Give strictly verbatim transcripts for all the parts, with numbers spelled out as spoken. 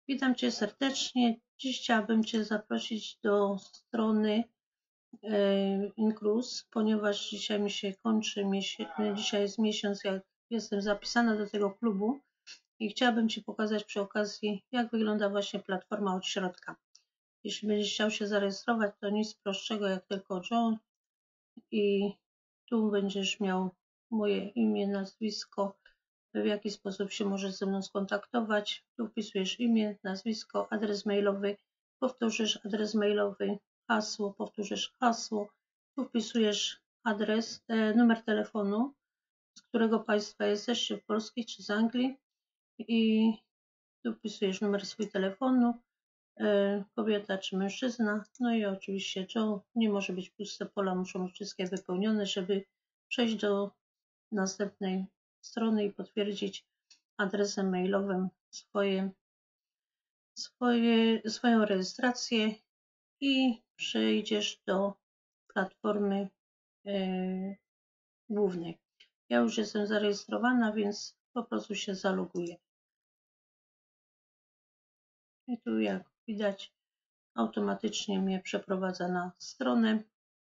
Witam Cię serdecznie. Dziś chciałabym Cię zaprosić do strony Inclus, ponieważ dzisiaj mi się kończy, dzisiaj jest miesiąc, jak jestem zapisana do tego klubu i chciałabym Ci pokazać przy okazji, jak wygląda właśnie platforma od środka. Jeśli będziesz chciał się zarejestrować, to nic prostszego jak tylko John i tu będziesz miał moje imię, nazwisko, w jaki sposób się możesz ze mną skontaktować. Tu wpisujesz imię, nazwisko, adres mailowy, powtórzysz adres mailowy, hasło, powtórzysz hasło, tu wpisujesz adres, e, numer telefonu, z którego państwa jesteś, czy w Polski, czy z Anglii i tu wpisujesz numer swój telefonu, e, kobieta czy mężczyzna, no i oczywiście Joe, nie może być puste pola, muszą być wszystkie wypełnione, żeby przejść do następnej strony i potwierdzić adresem mailowym swoje, swoje, swoją rejestrację i przejdziesz do platformy yy, głównej. Ja już jestem zarejestrowana, więc po prostu się zaloguję. I tu jak widać automatycznie mnie przeprowadza na stronę.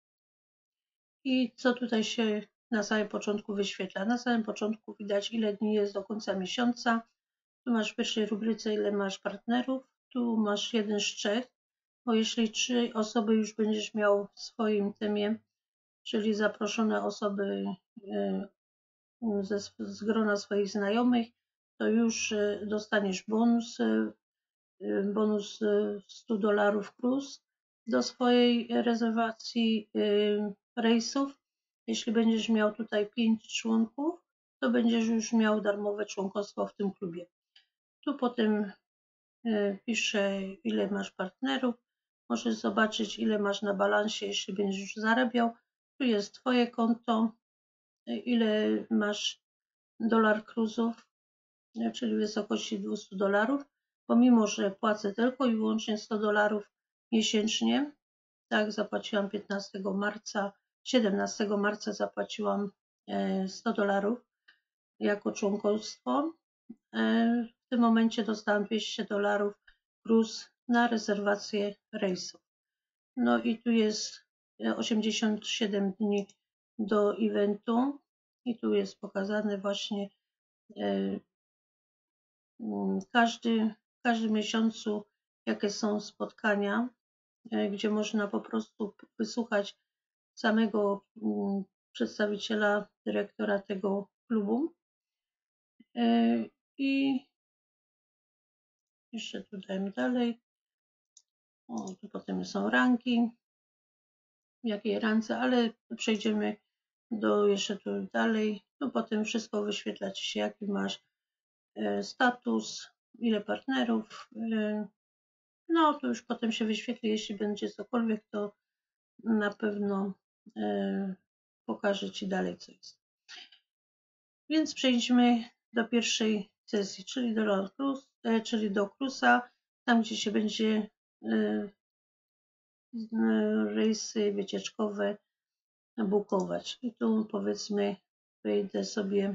I co tutaj się na samym początku wyświetla? Na samym początku widać, ile dni jest do końca miesiąca. Tu masz w pierwszej rubryce, ile masz partnerów. Tu masz jeden z trzech, bo jeśli trzy osoby już będziesz miał w swoim temie, czyli zaproszone osoby ze, z grona swoich znajomych, to już dostaniesz bonus, bonus sto dolarów plus do swojej rezerwacji rejsów. Jeśli będziesz miał tutaj pięć członków, to będziesz już miał darmowe członkostwo w tym klubie. Tu potem piszę, ile masz partnerów. Możesz zobaczyć, ile masz na balansie, jeśli będziesz już zarabiał. Tu jest Twoje konto, ile masz dolar cruzów, czyli w wysokości dwieście dolarów. Pomimo, że płacę tylko i wyłącznie sto dolarów miesięcznie, tak, zapłaciłam piętnastego marca, siedemnastego marca zapłaciłam sto dolarów jako członkostwo. W tym momencie dostałam dwieście dolarów plus na rezerwację rejsów. No i tu jest osiemdziesiąt siedem dni do eventu i tu jest pokazane właśnie każdy, w każdym miesiącu jakie są spotkania, gdzie można po prostu wysłuchać samego przedstawiciela, dyrektora tego klubu. I jeszcze tu dajemy dalej. O, tu potem są ranki, w jakiej rance, ale przejdziemy do jeszcze tu dalej. Tu potem wszystko wyświetla Ci się, jaki masz status, ile partnerów. No to już potem się wyświetli, jeśli będzie cokolwiek, to na pewno pokażę Ci dalej, co jest. Więc przejdźmy do pierwszej sesji, czyli do, czyli do Cruza, tam gdzie się będzie rejsy wycieczkowe bukować. I tu powiedzmy wejdę sobie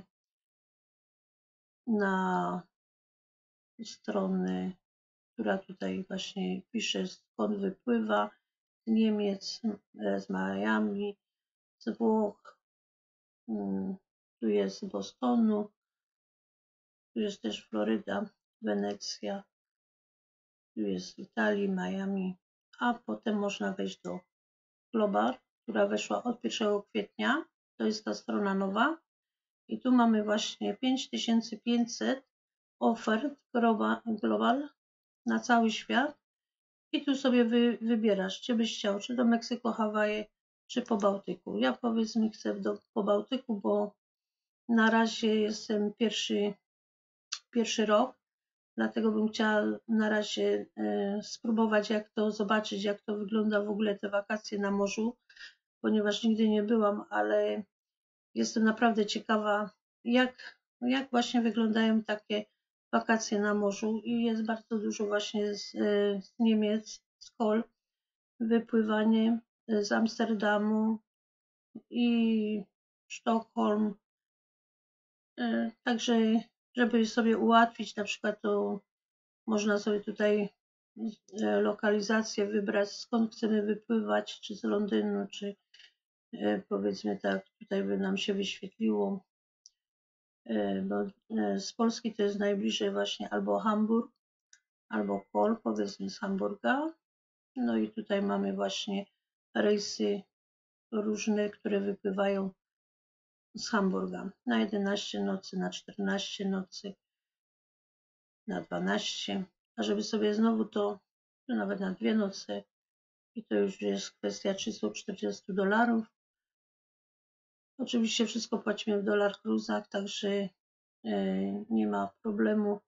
na stronę, która tutaj właśnie pisze, skąd wypływa, z Niemiec, z Miami, z Włoch, tu jest z Bostonu, tu jest też Floryda, Wenecja, tu jest z Italii, Miami, a potem można wejść do Global, która weszła od pierwszego kwietnia, to jest ta strona nowa i tu mamy właśnie pięć tysięcy pięćset ofert Global na cały świat i tu sobie wy, wybierasz, czy byś chciał, czy do Meksyku, Hawaje, czy po Bałtyku. Ja powiedzmy chcę do, po Bałtyku, bo na razie jestem pierwszy, pierwszy rok, dlatego bym chciała na razie e, spróbować jak to, zobaczyć jak to wygląda w ogóle te wakacje na morzu, ponieważ nigdy nie byłam, ale jestem naprawdę ciekawa jak, jak właśnie wyglądają takie wakacje na morzu i jest bardzo dużo właśnie z, z Niemiec, z Kol, wypływanie z Amsterdamu i Sztokholm. Także żeby sobie ułatwić na przykład to Można sobie tutaj lokalizację wybrać, skąd chcemy wypływać, czy z Londynu, czy powiedzmy tak, tutaj by nam się wyświetliło, bo z Polski to jest najbliżej właśnie albo Hamburg, albo Kol, powiedzmy z Hamburga. No i tutaj mamy właśnie rejsy różne, które wypływają z Hamburga na jedenaście nocy, na czternaście nocy, na dwanaście, a żeby sobie znowu to, to nawet na dwie noce i to już jest kwestia trzysta czterdzieści dolarów. Oczywiście wszystko płacimy w dolar cruzach, także nie ma problemu,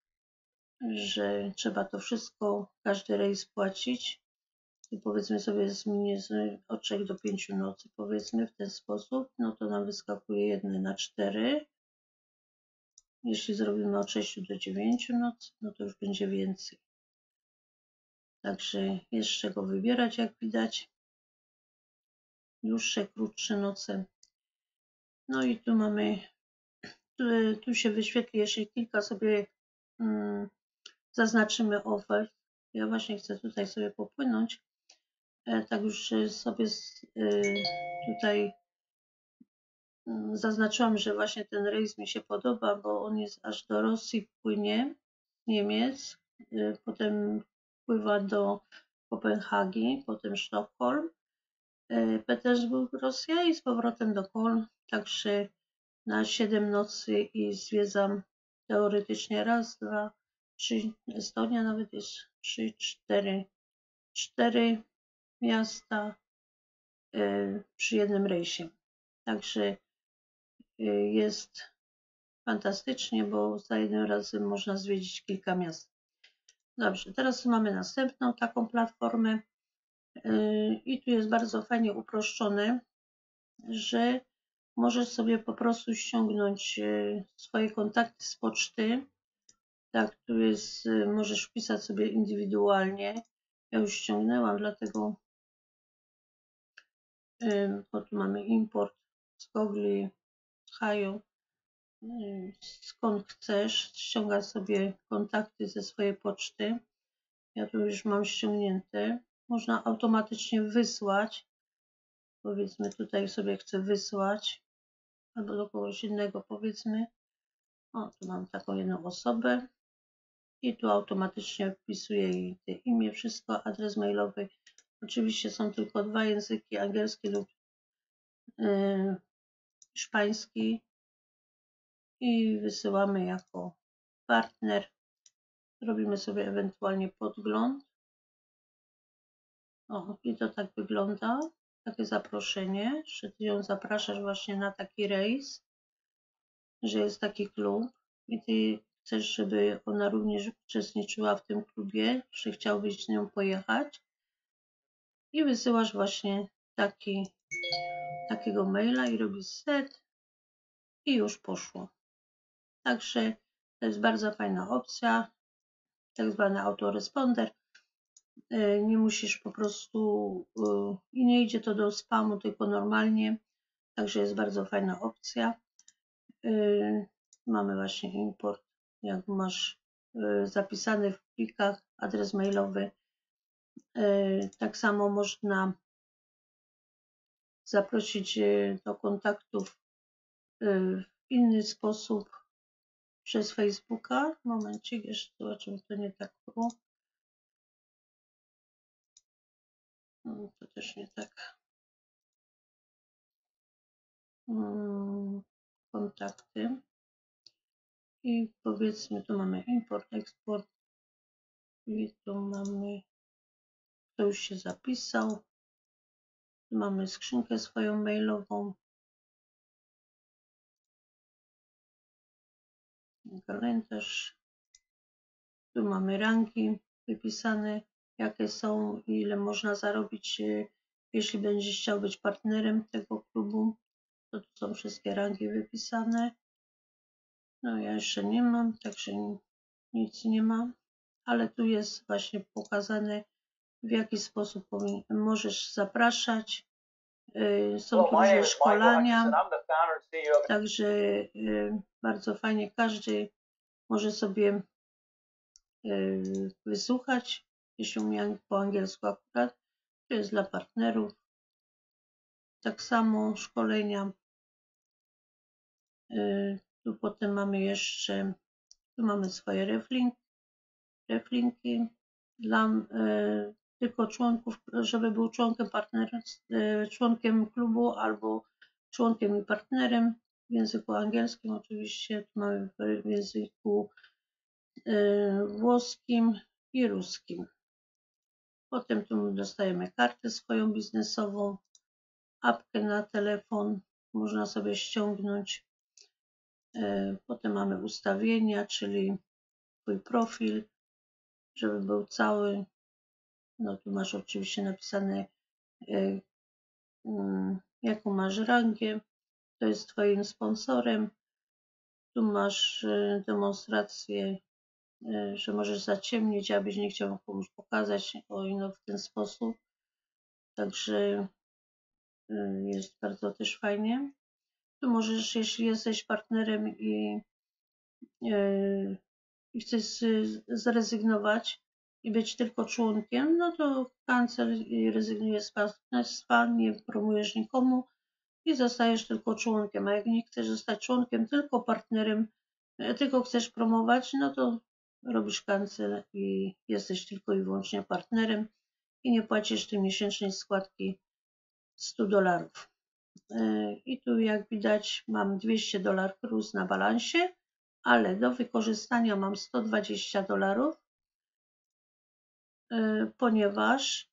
że trzeba to wszystko, każdy rejs płacić. I powiedzmy sobie zmienię od trzech do pięciu nocy, powiedzmy w ten sposób, no to nam wyskakuje jedne na cztery. Jeśli zrobimy od sześciu do dziewięciu nocy, no to już będzie więcej. Także jest z czego wybierać, jak widać. Dłuższe, krótsze noce. No i tu mamy, tu, tu się wyświetli, jeśli kilka sobie hmm, zaznaczymy ofert. Ja właśnie chcę tutaj sobie popłynąć. E, tak już sobie z, y, tutaj zaznaczyłam, że właśnie ten rejs mi się podoba, bo on jest aż do Rosji, płynie z Niemiec, potem pływa do Kopenhagi, potem Sztokholm, Petersburg, Rosja i z powrotem do Koln, także na siedem nocy i zwiedzam teoretycznie raz, dwa, trzy, Estonia nawet jest trzy, cztery, cztery miasta przy jednym rejsie. Także jest fantastycznie, bo za jednym razem można zwiedzić kilka miast. Dobrze, teraz mamy następną taką platformę i tu jest bardzo fajnie uproszczone, że możesz sobie po prostu ściągnąć swoje kontakty z poczty. Tak, tu jest, możesz wpisać sobie indywidualnie. Ja już ściągnęłam, dlatego bo tu mamy import z Google, z Hayo. Skąd chcesz, ściąga sobie kontakty ze swojej poczty. Ja tu już mam ściągnięte. Można automatycznie wysłać. Powiedzmy tutaj sobie chcę wysłać albo do kogoś innego powiedzmy. O, tu mam taką jedną osobę i tu automatycznie wpisuję jej te imię, wszystko, adres mailowy. Oczywiście są tylko dwa języki, angielski lub yy, hiszpański i wysyłamy jako partner. Robimy sobie ewentualnie podgląd. O, i to tak wygląda. Takie zaproszenie, że ty ją zapraszasz właśnie na taki rejs, że jest taki klub i ty chcesz, żeby ona również uczestniczyła w tym klubie, że chciałbyś z nią pojechać i wysyłasz właśnie taki, takiego maila i robisz set i już poszło. Także to jest bardzo fajna opcja, tak zwany autoresponder. Nie musisz po prostu i nie idzie to do spamu, tylko normalnie, także jest bardzo fajna opcja. Mamy właśnie import, jak masz zapisany w plikach adres mailowy. Tak samo można zaprosić do kontaktów w inny sposób przez Facebooka. Momencik, jeszcze zobaczymy, to nie tak było. No, to też nie tak. Hmm, kontakty. I powiedzmy, tu mamy import, eksport. I tu mamy, kto już się zapisał. Tu mamy skrzynkę swoją mailową. Kalendarz. Tu mamy rangi wypisane, jakie są i ile można zarobić, jeśli będziesz chciał być partnerem tego klubu. To tu są wszystkie rangi wypisane. No ja jeszcze nie mam, także nic nie mam, ale tu jest właśnie pokazane, w jaki sposób możesz zapraszać. Są tu różne szkolenia, także bardzo fajnie każdy może sobie wysłuchać, jeśli umiem po angielsku akurat. To jest dla partnerów. Tak samo szkolenia. Tu potem mamy jeszcze, tu mamy swoje reflink, reflinki dla y, tylko członków, żeby był członkiem partnerem, y, członkiem klubu albo członkiem i partnerem w języku angielskim oczywiście, tu mamy w języku y, włoskim i ruskim. Potem tu dostajemy kartę swoją biznesową, apkę na telefon, można sobie ściągnąć. Potem mamy ustawienia, czyli twój profil, żeby był cały. No tu masz oczywiście napisane, jaką masz rangę, kto jest twoim sponsorem. Tu masz demonstrację, że możesz zaciemnić, abyś nie chciał komuś pokazać, o no w ten sposób. Także jest bardzo też fajnie. Tu możesz, jeśli jesteś partnerem i, i chcesz zrezygnować i być tylko członkiem, no to cancel i rezygnujesz z partnerstwa, nie promujesz nikomu i zostajesz tylko członkiem. A jak nie chcesz zostać członkiem, tylko partnerem, tylko chcesz promować, no to robisz cancel i jesteś tylko i wyłącznie partnerem i nie płacisz tej miesięcznej składki sto dolarów. I tu jak widać mam dwieście dolarów cruise na balansie, ale do wykorzystania mam sto dwadzieścia dolarów, ponieważ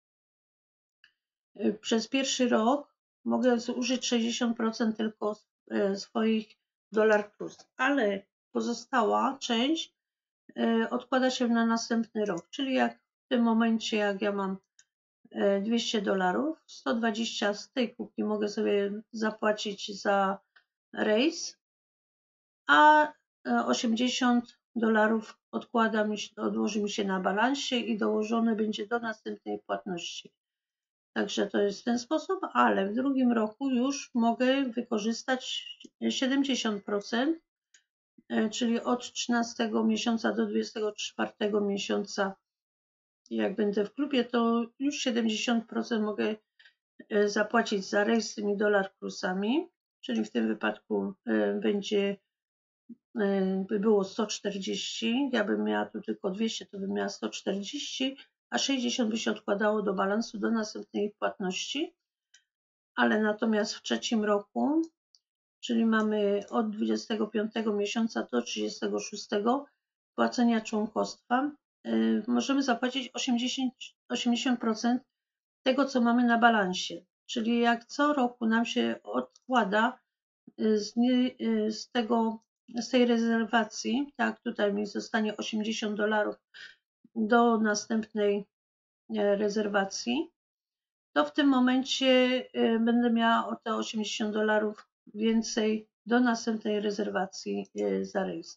przez pierwszy rok mogę zużyć sześćdziesiąt procent tylko swoich dolar cruise, ale pozostała część odkłada się na następny rok, czyli jak w tym momencie, jak ja mam dwieście dolarów, sto dwadzieścia z tej kupki mogę sobie zapłacić za rejs, a osiemdziesiąt dolarów odkłada mi się, odłoży mi się na balansie i dołożone będzie do następnej płatności. Także to jest w ten sposób, ale w drugim roku już mogę wykorzystać siedemdziesiąt procent, czyli od trzynastego miesiąca do dwudziestego czwartego miesiąca, jak będę w klubie, to już siedemdziesiąt procent mogę zapłacić za rejs z tymi dolar cruise'ami, czyli w tym wypadku będzie, by było sto czterdzieści, ja bym miała tu tylko dwieście, to bym miała sto czterdzieści, a sześćdziesiąt by się odkładało do balansu do następnej płatności, ale natomiast w trzecim roku, czyli mamy od dwudziestego piątego miesiąca do trzydziestego szóstego płacenia członkostwa, możemy zapłacić osiemdziesiąt, osiemdziesiąt procent tego, co mamy na balansie. Czyli jak co roku nam się odkłada z, z, tego, z tej rezerwacji, tak, tutaj mi zostanie osiemdziesiąt dolarów do następnej rezerwacji, to w tym momencie będę miała o te osiemdziesiąt dolarów więcej do następnej rezerwacji za rejs.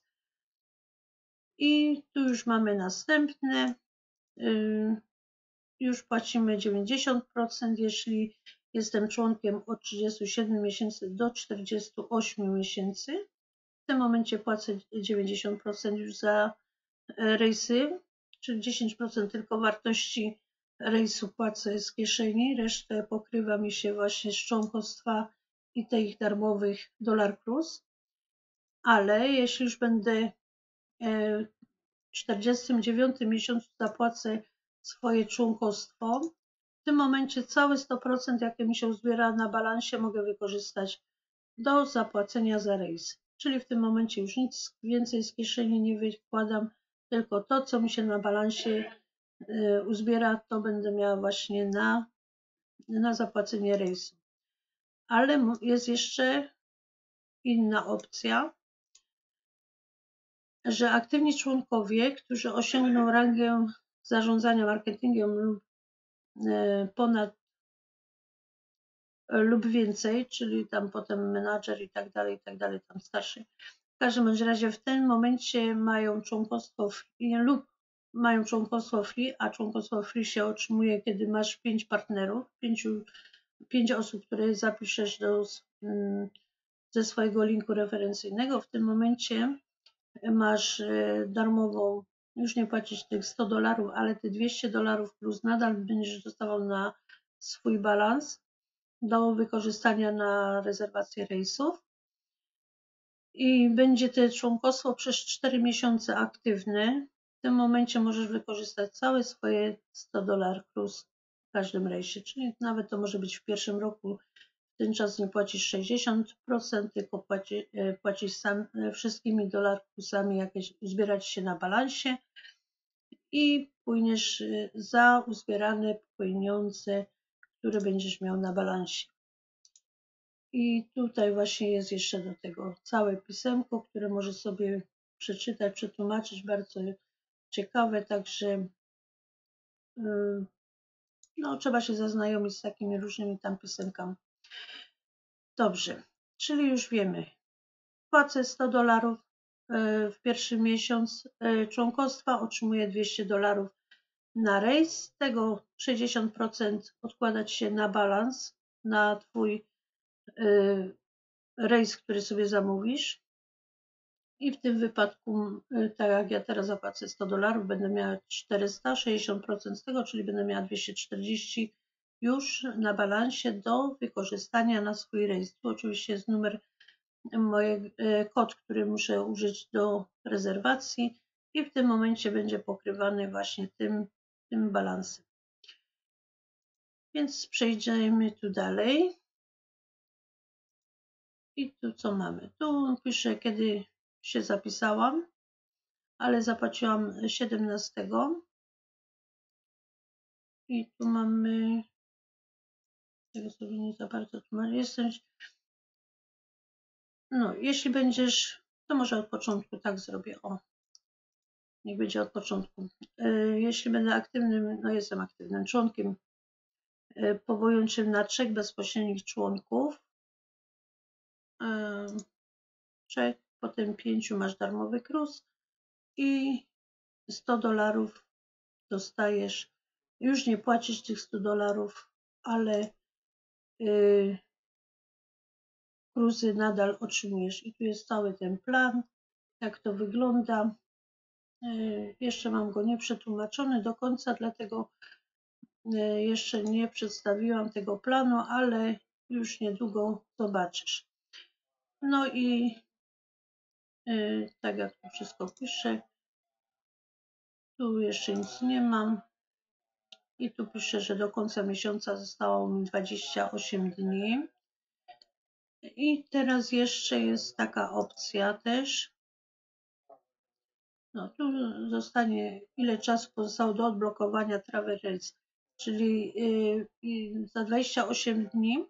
I tu już mamy następne. Już płacimy dziewięćdziesiąt procent, jeśli jestem członkiem od trzydziestu siedmiu miesięcy do czterdziestu ośmiu miesięcy. W tym momencie płacę dziewięćdziesiąt procent już za rejsy, czyli dziesięć procent tylko wartości rejsu płacę z kieszeni, resztę pokrywa mi się właśnie z członkostwa i tych darmowych dolar cruise. Ale jeśli już będę w czterdziestym dziewiątym miesiącu zapłacę swoje członkostwo, w tym momencie całe sto procent, jakie mi się uzbiera na balansie, mogę wykorzystać do zapłacenia za rejs. Czyli w tym momencie już nic więcej z kieszeni nie wykładam, tylko to, co mi się na balansie uzbiera, to będę miała właśnie na, na zapłacenie rejsu. Ale jest jeszcze inna opcja, że aktywni członkowie, którzy osiągną rangę zarządzania marketingiem lub ponad lub więcej, czyli tam potem menadżer i tak dalej, i tak dalej, tam starszy. W każdym razie w tym momencie mają członkostwo free lub mają członkostwo free, a członkostwo free się otrzymuje, kiedy masz pięć partnerów, pięciu, pięć osób, które zapiszesz do, ze swojego linku referencyjnego. W tym momencie masz darmową już nie płacić tych sto dolarów, ale te dwieście dolarów plus nadal będziesz dostawał na swój balans do wykorzystania na rezerwację rejsów. I będzie to członkostwo przez cztery miesiące aktywne. W tym momencie możesz wykorzystać całe swoje sto dolarów plus w każdym rejsie, czyli nawet to może być w pierwszym roku. W ten czas nie płacisz sześćdziesiąt procent, tylko płaci, płacisz sam wszystkimi dolarkusami, jakieś uzbierać się na balansie i płyniesz za uzbierane pieniądze, które będziesz miał na balansie. I tutaj właśnie jest jeszcze do tego całe pisemko, które możesz sobie przeczytać, przetłumaczyć, bardzo ciekawe, także no, trzeba się zaznajomić z takimi różnymi tam pisemkami. Dobrze, czyli już wiemy, płacę sto dolarów w pierwszy miesiąc członkostwa, otrzymuję dwieście dolarów na rejs, z tego sześćdziesiąt procent odkładać się na balans, na Twój rejs, który sobie zamówisz. I w tym wypadku, tak jak ja teraz zapłacę sto dolarów, będę miała czterysta, sześćdziesiąt procent z tego, czyli będę miała dwieście czterdzieści już na balansie do wykorzystania na swój rejs. Tu oczywiście jest numer, moje, kod, który muszę użyć do rezerwacji i w tym momencie będzie pokrywany właśnie tym, tym balansem. Więc przejdziemy tu dalej. I tu co mamy? Tu piszę, kiedy się zapisałam, ale zapłaciłam siedemnastego. I tu mamy, tego sobie nie za bardzo tłumaczę, jestem, no jeśli będziesz, to może od początku tak zrobię, o, niech będzie od początku. Jeśli będę aktywnym, no jestem aktywnym członkiem, powołującym na trzech bezpośrednich członków, trzech, potem pięciu masz darmowy cruise i sto dolarów dostajesz, już nie płacisz tych stu dolarów, ale yy, cruzy nadal otrzymujesz. I tu jest cały ten plan, jak to wygląda. Yy, jeszcze mam go nie przetłumaczony do końca, dlatego yy, jeszcze nie przedstawiłam tego planu, ale już niedługo zobaczysz. No i yy, tak jak tu wszystko piszę, tu jeszcze nic nie mam. I tu piszę, że do końca miesiąca zostało mi dwadzieścia osiem dni. I teraz jeszcze jest taka opcja też. No tu zostanie, ile czasu pozostało do odblokowania Travel Rates, czyli yy, za dwadzieścia osiem dni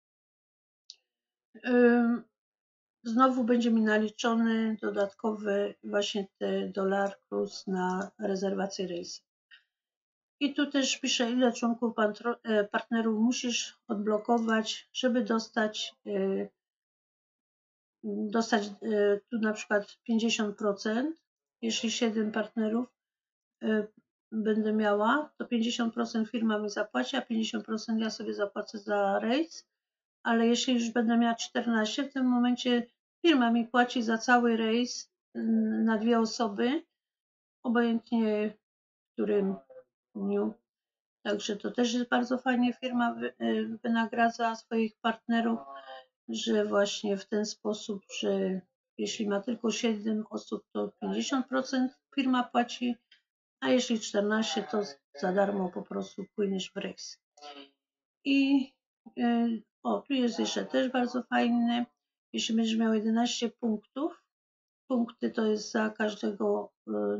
yy, znowu będzie mi naliczony dodatkowy właśnie te dolar plus na rezerwację rejsu. I tu też piszę, ile członków partnerów musisz odblokować, żeby dostać yy, dostać yy, tu na przykład pięćdziesiąt procent. Jeśli siedem partnerów yy, będę miała, to pięćdziesiąt procent firma mi zapłaci, a pięćdziesiąt procent ja sobie zapłacę za rejs. Ale jeśli już będę miała czternaście, w tym momencie firma mi płaci za cały rejs yy, na dwie osoby, obojętnie w którym dniu. Także to też jest bardzo fajnie, firma wynagradza swoich partnerów, że właśnie w ten sposób, że jeśli ma tylko siedem osób, to pięćdziesiąt procent firma płaci, a jeśli czternaście, to za darmo po prostu płyniesz w rejs. I o, tu jest jeszcze też bardzo fajne, jeśli będziesz miał jedenaście punktów, punkty to jest za każdego,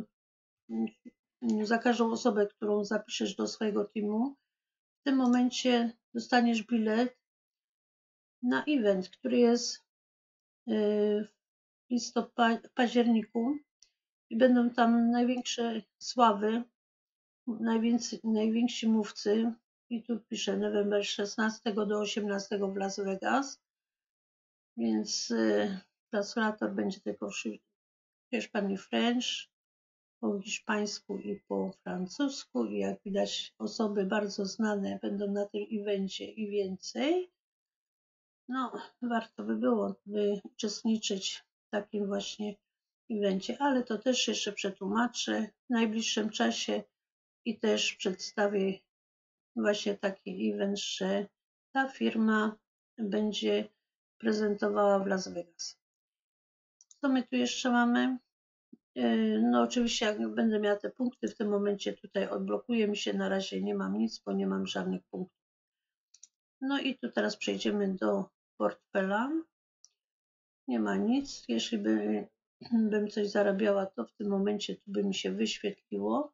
za każdą osobę, którą zapiszesz do swojego teamu. W tym momencie dostaniesz bilet na event, który jest w listopadzie, październiku i będą tam największe sławy, najwięcej, najwięksi mówcy. I tu piszę November szesnastego do osiemnastego w Las Vegas, więc translator będzie tylko w Hiszpanii French, po hiszpańsku i po francusku. I jak widać, osoby bardzo znane będą na tym evencie i więcej. No, warto by było by uczestniczyć w takim właśnie evencie, ale to też jeszcze przetłumaczę w najbliższym czasie i też przedstawię właśnie taki event, że ta firma będzie prezentowała w Las Vegas. Co my tu jeszcze mamy? No oczywiście jak będę miała te punkty, w tym momencie tutaj odblokuje mi się, na razie nie mam nic, bo nie mam żadnych punktów. No i tu teraz przejdziemy do portfela. Nie ma nic. Jeśli by, bym coś zarabiała, to w tym momencie tu by mi się wyświetliło.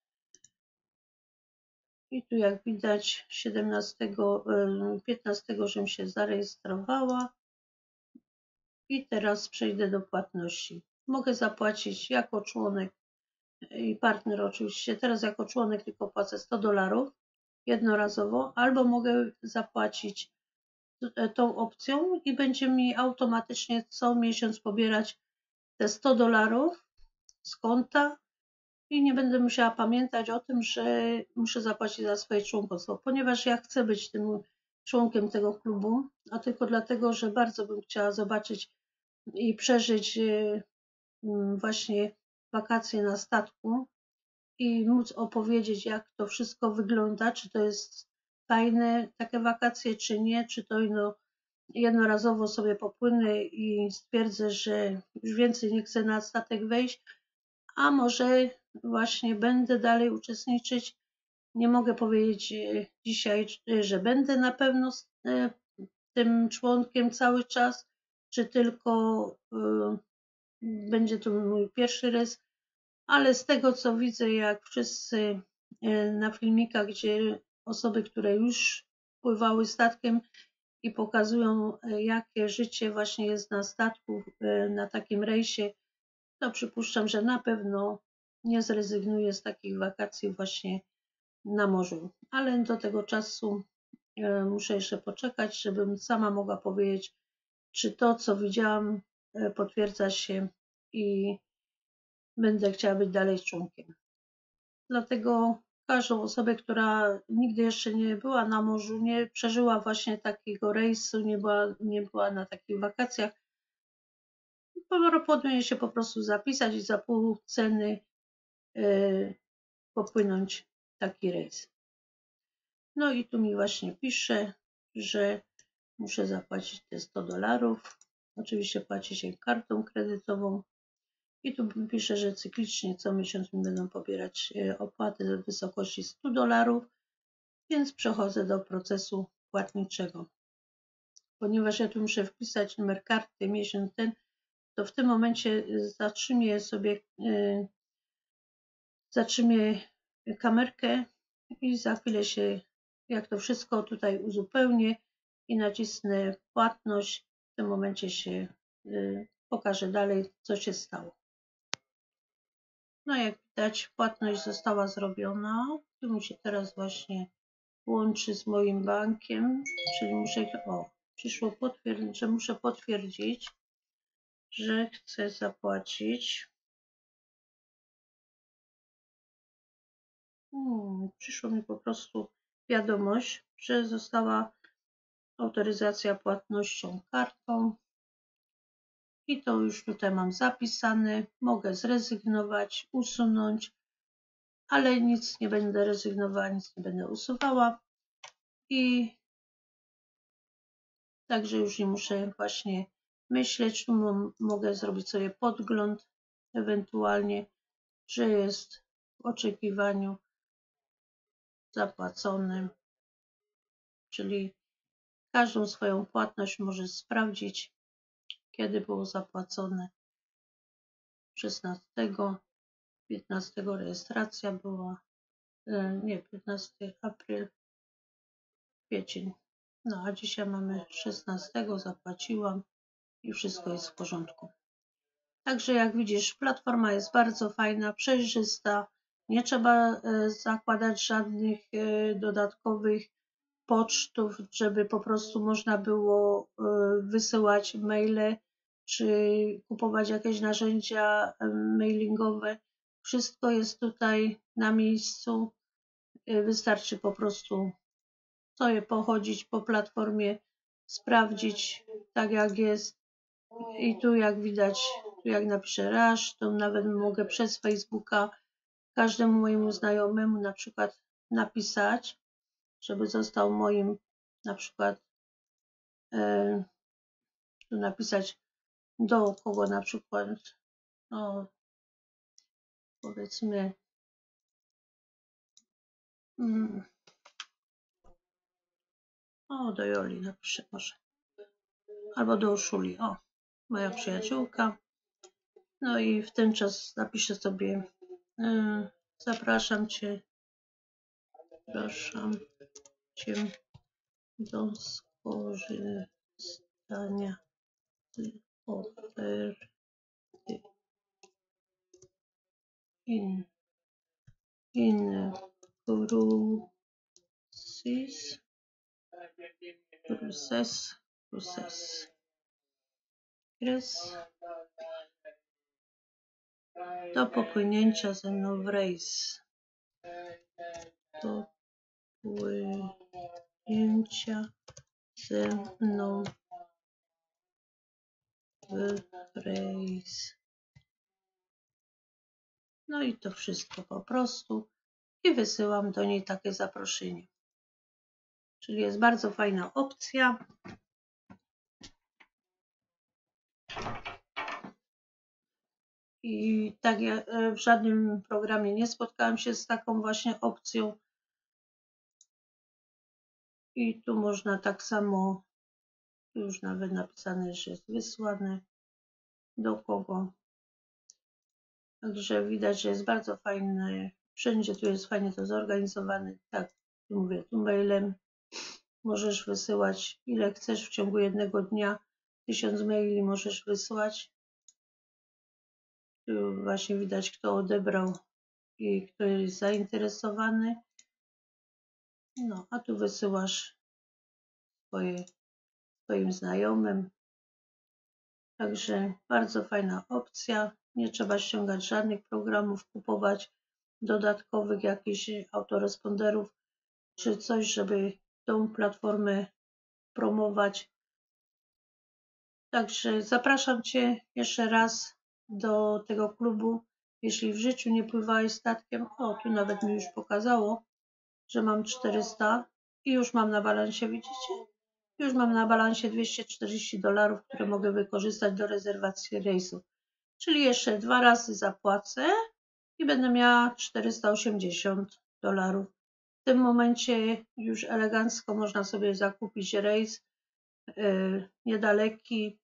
I tu jak widać siedemnastego, piętnastego, żebym się zarejestrowała. I teraz przejdę do płatności. Mogę zapłacić jako członek i partner oczywiście. Teraz jako członek tylko płacę sto dolarów jednorazowo, albo mogę zapłacić tą opcją i będzie mi automatycznie co miesiąc pobierać te sto dolarów z konta i nie będę musiała pamiętać o tym, że muszę zapłacić za swoje członkostwo, ponieważ ja chcę być tym członkiem tego klubu, a tylko dlatego, że bardzo bym chciała zobaczyć i przeżyć właśnie wakacje na statku i móc opowiedzieć, jak to wszystko wygląda, czy to jest fajne takie wakacje, czy nie, czy to no, jednorazowo sobie popłynę i stwierdzę, że już więcej nie chcę na statek wejść, a może właśnie będę dalej uczestniczyć. Nie mogę powiedzieć dzisiaj, że będę na pewno tym członkiem cały czas, czy tylko będzie to mój pierwszy rejs, ale z tego co widzę, jak wszyscy na filmikach, gdzie osoby, które już pływały statkiem i pokazują, jakie życie właśnie jest na statku, na takim rejsie, to przypuszczam, że na pewno nie zrezygnuję z takich wakacji właśnie na morzu. Ale do tego czasu muszę jeszcze poczekać, żebym sama mogła powiedzieć, czy to, co widziałam, potwierdza się i będę chciała być dalej członkiem. Dlatego każdą osobę, która nigdy jeszcze nie była na morzu, nie przeżyła właśnie takiego rejsu, nie była, nie była na takich wakacjach, powinien się po prostu zapisać i za pół ceny yy, popłynąć taki rejs. No i tu mi właśnie pisze, że muszę zapłacić te sto dolarów. Oczywiście płaci się kartą kredytową. I tu pisze, że cyklicznie co miesiąc mi będą pobierać opłaty w wysokości stu dolarów, więc przechodzę do procesu płatniczego. Ponieważ ja tu muszę wpisać numer karty, miesiąc ten, to w tym momencie zatrzymię sobie, yy, zatrzymię kamerkę i za chwilę się, jak to wszystko tutaj uzupełnię i nacisnę płatność, w tym momencie się yy, pokaże dalej, co się stało. No jak widać, płatność została zrobiona. Tu mi się teraz właśnie łączy z moim bankiem, czyli muszę, o, przyszło potwierdzić, że muszę potwierdzić, że chcę zapłacić. Hmm, przyszło mi po prostu wiadomość, że została autoryzacja płatnością kartą. I to już tutaj mam zapisane. Mogę zrezygnować, usunąć, ale nic nie będę rezygnowała, nic nie będę usuwała. I także już nie muszę właśnie myśleć, mogę zrobić sobie podgląd ewentualnie, że jest w oczekiwaniu zapłaconym, czyli każdą swoją płatność może sprawdzić, kiedy było zapłacone. szesnastego, piętnastego rejestracja była, nie, piętnastego april, kwiecień. No a dzisiaj mamy szesnastego, zapłaciłam i wszystko jest w porządku. Także jak widzisz, platforma jest bardzo fajna, przejrzysta, nie trzeba zakładać żadnych dodatkowych pocztów, żeby po prostu można było wysyłać maile czy kupować jakieś narzędzia mailingowe. Wszystko jest tutaj na miejscu. Wystarczy po prostu sobie pochodzić po platformie, sprawdzić tak jak jest. I tu jak widać, tu jak napiszę rush, to nawet mogę przez Facebooka każdemu mojemu znajomemu na przykład napisać, żeby został moim na przykład e, tu napisać do kogo na przykład, no powiedzmy mm, o do Joli napiszę może, albo do Uszuli, o moja przyjaciółka, no i w ten czas napiszę sobie y, zapraszam Cię, zapraszam Cię do skorzystania z oferty in, in cruises, cruises, cruises, cruises do popłynięcia ze mną w rejs, do płynięcia ze mną w rejs. No i to wszystko po prostu i wysyłam do niej takie zaproszenie. Czyli jest bardzo fajna opcja. I tak ja w żadnym programie nie spotkałam się z taką właśnie opcją. I tu można tak samo, już nawet napisane, że jest wysłane do kogo. Także widać, że jest bardzo fajne. Wszędzie tu jest fajnie to zorganizowane. Tak, tu mówię, tu mailem możesz wysyłać ile chcesz w ciągu jednego dnia. Tysiąc maili możesz wysłać. Tu właśnie widać, kto odebrał i kto jest zainteresowany. No, a tu wysyłasz swoje, swoim znajomym. Także bardzo fajna opcja. Nie trzeba ściągać żadnych programów, kupować dodatkowych jakichś autoresponderów czy coś, żeby tą platformę promować. Także zapraszam Cię jeszcze raz do tego klubu. Jeśli w życiu nie pływałeś statkiem, o tu nawet mi już pokazało, że mam czterysta i już mam na balansie, widzicie? Już mam na balansie dwieście czterdzieści dolarów, które mogę wykorzystać do rezerwacji rejsu. Czyli jeszcze dwa razy zapłacę i będę miała czterysta osiemdziesiąt dolarów. W tym momencie już elegancko można sobie zakupić rejs yy, niedaleki,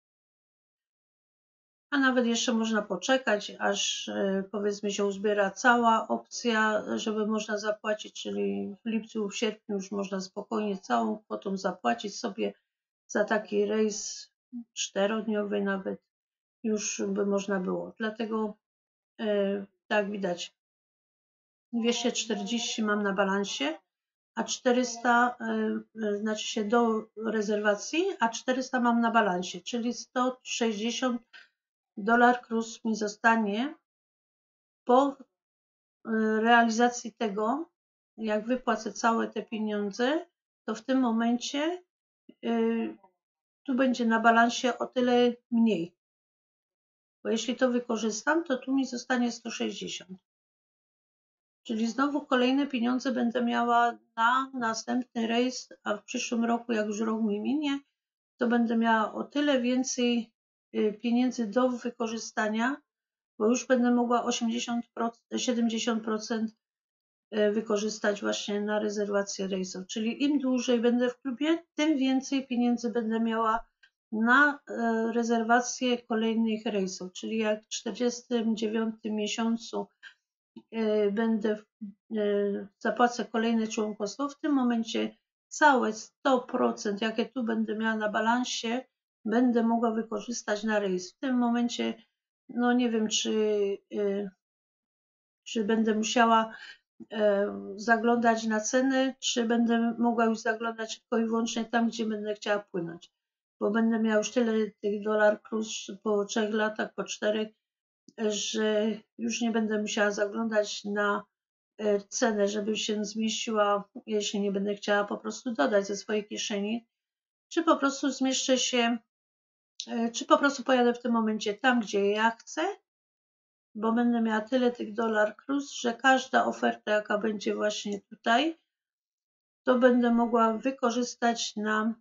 a nawet jeszcze można poczekać, aż yy, powiedzmy się uzbiera cała opcja, żeby można zapłacić, czyli w lipcu, w sierpniu już można spokojnie całą kwotą zapłacić sobie za taki rejs czterodniowy nawet już by można było. Dlatego yy, tak widać, dwieście czterdzieści mam na balansie, a czterysta, yy, znaczy się do rezerwacji, a czterysta mam na balansie, czyli sto sześćdziesiąt dolar cruise mi zostanie po yy, realizacji tego, jak wypłacę całe te pieniądze, to w tym momencie yy, tu będzie na balansie o tyle mniej. Bo jeśli to wykorzystam, to tu mi zostanie sto sześćdziesiąt. Czyli znowu kolejne pieniądze będę miała na następny rejs, a w przyszłym roku, jak już rok mi minie, to będę miała o tyle więcej pieniędzy do wykorzystania, bo już będę mogła osiemdziesiąt procent, siedemdziesiąt procent wykorzystać właśnie na rezerwację rejsów. Czyli im dłużej będę w klubie, tym więcej pieniędzy będę miała na rezerwację kolejnych rejsów. Czyli jak w czterdziestym dziewiątym miesiącu będę zapłacę kolejne członkostwo, w tym momencie całe sto procent, jakie tu będę miała na balansie, będę mogła wykorzystać na rejs. W tym momencie, no nie wiem, czy, czy będę musiała zaglądać na ceny, czy będę mogła już zaglądać tylko i wyłącznie tam, gdzie będę chciała płynąć. Bo będę miała już tyle tych dolar cruise po trzech latach, po czterech, że już nie będę musiała zaglądać na cenę, żeby się zmieściła, jeśli nie będę chciała po prostu dodać ze swojej kieszeni, czy po prostu zmieszczę się czy po prostu pojadę w tym momencie tam, gdzie ja chcę, bo będę miała tyle tych Dollar Cruise, że każda oferta, jaka będzie właśnie tutaj, to będę mogła wykorzystać na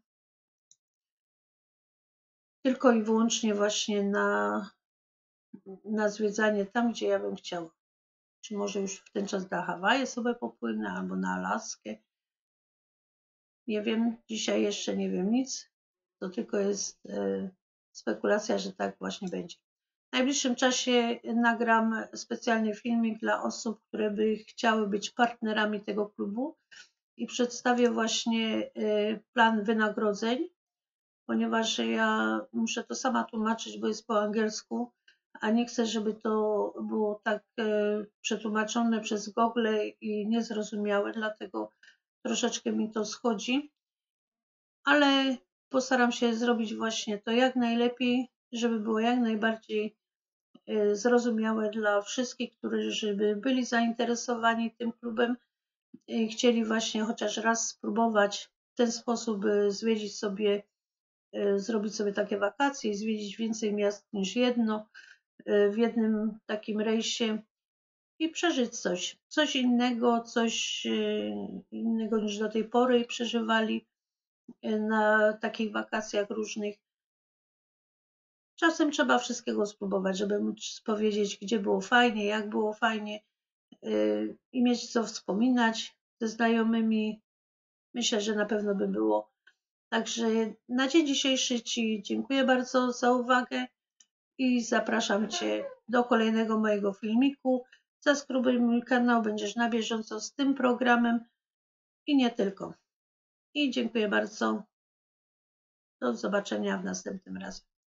tylko i wyłącznie właśnie na, na zwiedzanie tam, gdzie ja bym chciała. Czy może już w ten czas na Hawaje sobie popłynę, albo na Alaskę. Nie wiem, dzisiaj jeszcze nie wiem nic. To tylko jest e, spekulacja, że tak właśnie będzie. W najbliższym czasie nagram specjalny filmik dla osób, które by chciały być partnerami tego klubu i przedstawię właśnie e, plan wynagrodzeń, ponieważ ja muszę to sama tłumaczyć, bo jest po angielsku, a nie chcę, żeby to było tak e, przetłumaczone przez Google i niezrozumiałe, dlatego troszeczkę mi to schodzi, ale postaram się zrobić właśnie to jak najlepiej, żeby było jak najbardziej e, zrozumiałe dla wszystkich, którzy by byli zainteresowani tym klubem i chcieli właśnie chociaż raz spróbować w ten sposób zwiedzić sobie, zrobić sobie takie wakacje i zwiedzić więcej miast niż jedno w jednym takim rejsie i przeżyć coś, coś innego, coś innego niż do tej pory przeżywali na takich wakacjach różnych. Czasem trzeba wszystkiego spróbować, żeby móc powiedzieć, gdzie było fajnie, jak było fajnie i mieć co wspominać ze znajomymi. Myślę, że na pewno by było. Także na dzień dzisiejszy Ci dziękuję bardzo za uwagę i zapraszam Cię do kolejnego mojego filmiku. Zasubskrybuj mój kanał, będziesz na bieżąco z tym programem i nie tylko. I dziękuję bardzo. Do zobaczenia w następnym razem.